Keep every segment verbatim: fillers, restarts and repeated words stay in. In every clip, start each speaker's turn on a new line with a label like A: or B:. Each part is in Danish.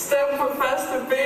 A: Stem på første B.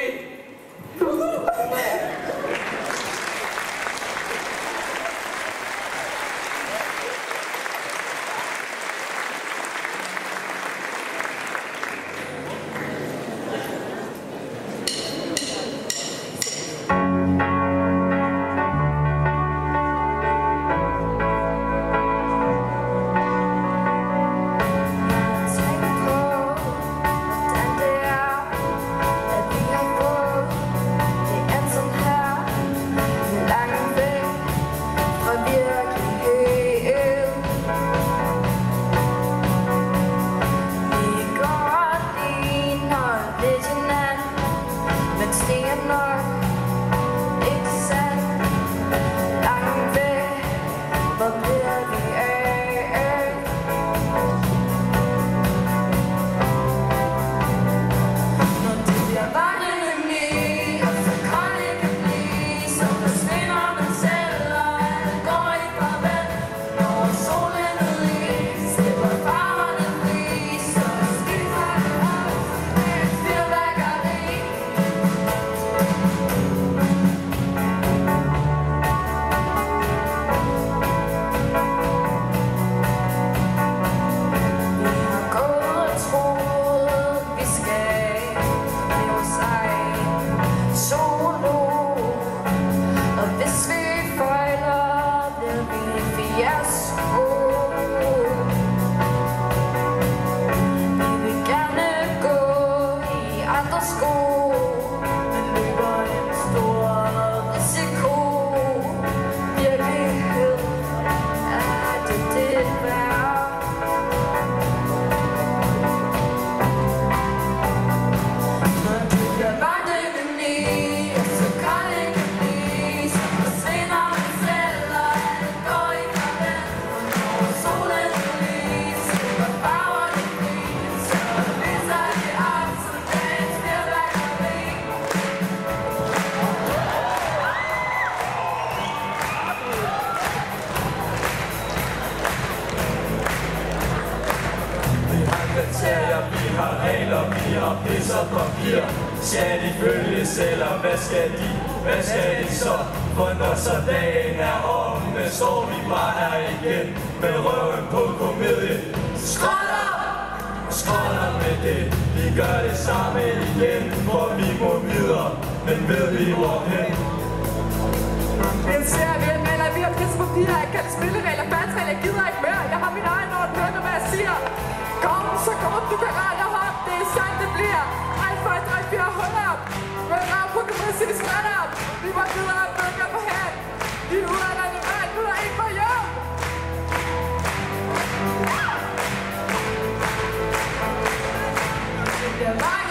B: Vi har regler, vi har pis og papir. Skal de følges, eller hvad skal de? Hvad skal de så? For når så dagen er omme, står vi bare her igen med røven på komedie. Skråtter! Skråtter med det. Vi gør det samme igen, for vi må videre. Men ved vi hvorhen?
A: Jeg ser, vi er maler, vi har pis og papir. Jeg kan spilleregler, færdsregler, jeg gider ikke mere. Jeg har min egen orden, hør nu, hvad jeg siger. Kom, så kom, du kan rette op. Det er sandt, det bliver. Ej, for et drej, fire huller op. Rød rav på, kan man sige skræt op. Vi må videre, bøger på hand. De er ude af landet vej, nu er ikke på hjem. Det bliver mange.